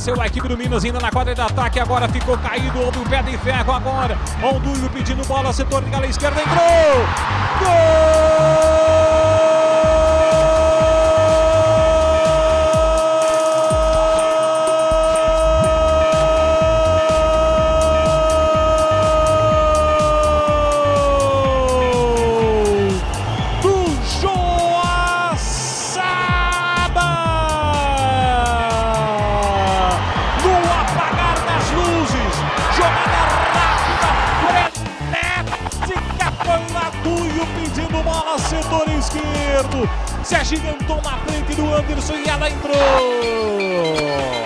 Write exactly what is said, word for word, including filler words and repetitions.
Venceu a equipe do Minas ainda na quadra de ataque. Agora ficou caído. Houve um pé de ferro agora. Ondúlio pedindo bola. Setor de gala esquerda. Entrou! Gol! Pedindo bola, setor esquerdo, se agigantou na frente do Anderson e ela entrou.